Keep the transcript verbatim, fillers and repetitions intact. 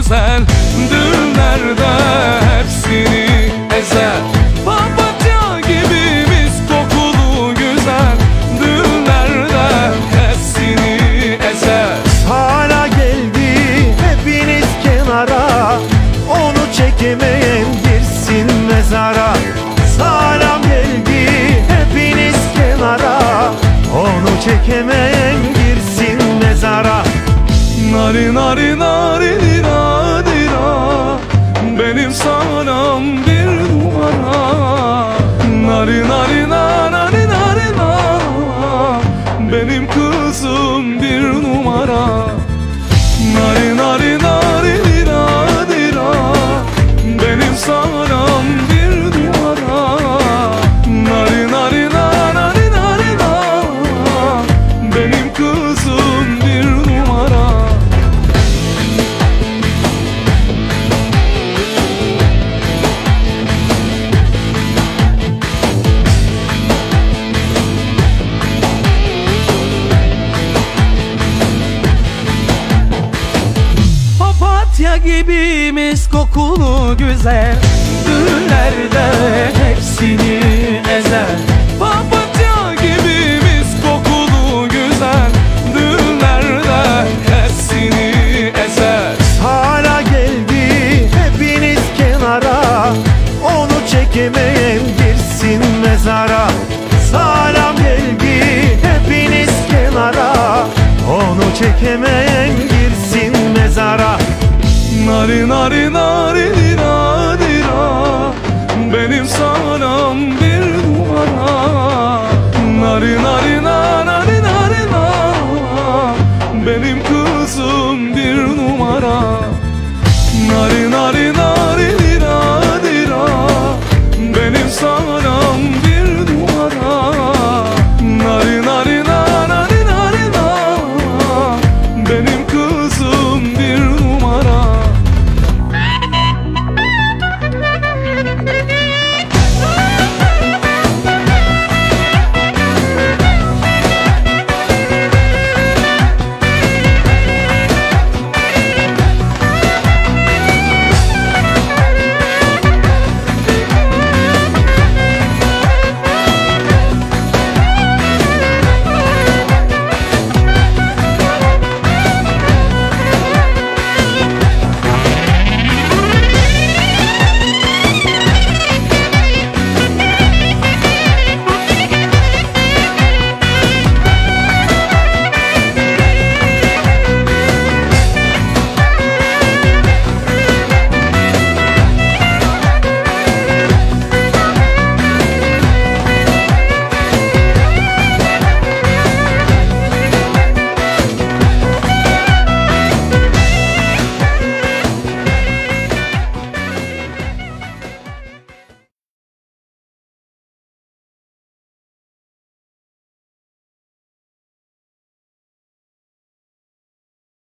güzel düğünlerde hepsini ezer. Papatya gibi mis kokulu güzel düğünlerde hepsini ezer. Hala geldi hepiniz kenara, onu çekemeyen girsin mezara. Salam geldi hepiniz kenara, onu çekemeyen girsin mezara. Nari nari nari dira dira, benim sanam bir numara. Nari nari nari nari na, benim kızım bir numara. Nari nari nari dira dira, benim sanam bir numara. Nari nari nari nari na, benim kızım bir numara. Papatya gibi mis kokulu güzel düğünlerde hepsini ezer. Papatya gibi mis kokulu güzel düğünlerde hepsini ezer. Hala geldi hepiniz kenara, onu çekemeyen girsin mezara. Salam geldi hepiniz kenara, onu çekemeyen girsin mezara. Nari nari nari